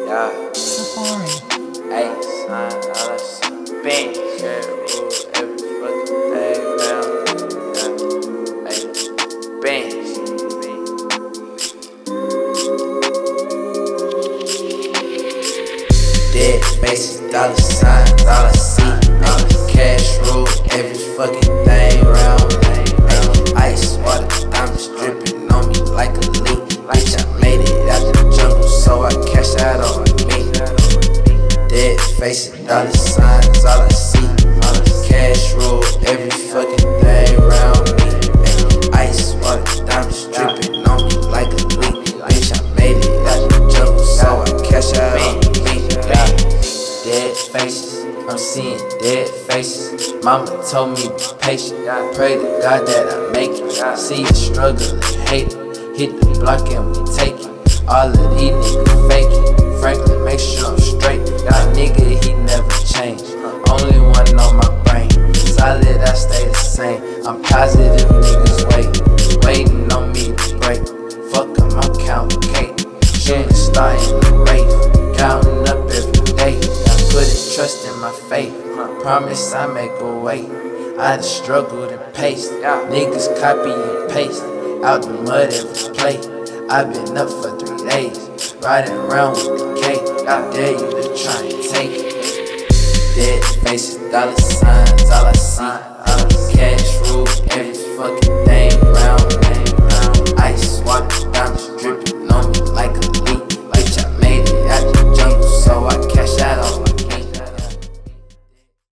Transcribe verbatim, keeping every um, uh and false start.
Yeah. Safari. Hey, son, all that shit. Bench, yeah, rule every fucking day round. Yeah. Hey, bench. Dead faces, dollar signs, all I see. Ay, cash rule every fucking thing round. Ay, ice water, diamonds dripping on me like a leak. Bitch, I made it out the jungle, so I cash out on me. Dead faces, dollar signs, all I see. Cash rule every fucking thing round me. Ay, ice water, diamonds dripping on me like a leak. Bitch, I made it out the jungle, so I cash out on me. Dead faces, I'm seeing dead faces. Mama told me be patient. Pray to God that I make it. See the struggle and hate it. Hit the block and we take it. All of these niggas fake it. Franklin, make sure I'm straight. My nigga, he never changed. Only one on my brain. Solid, I stay the same. I'm positive niggas wait, waiting on me to break. Fuck 'em, I'm counting cake. Shooting star in the race. Counting up every day. Putting trust in my faith. Promise I make a way. I done struggled and paced. Niggas copy and paste. Out the mud every plate. I been up for three days. Riding around with the cake. I dare you to try and take it. Dead faces, dollar signs, all I see. Cash rule every fucking thing round. Ice water, diamonds dripping.